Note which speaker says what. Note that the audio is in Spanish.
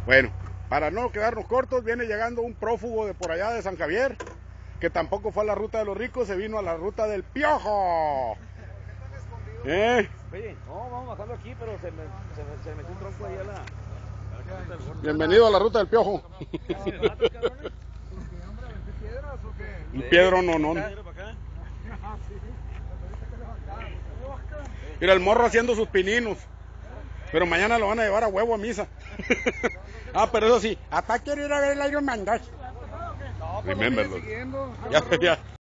Speaker 1: Bueno, para no quedarnos cortos, viene llegando un prófugo de por allá de San Javier, que tampoco fue a la ruta de los ricos, se vino a la ruta del Piojo.
Speaker 2: Oye, no, vamos bajando aquí, pero se metió un tronco ahí a la
Speaker 1: Bienvenido a la ruta del Piojo. Un piedro no. Mira el morro haciendo sus pininos. Pero mañana lo van a llevar a huevo a misa. Pero eso sí, hasta quiero ir a ver el Iron Man 2. Rememberlo. Ya.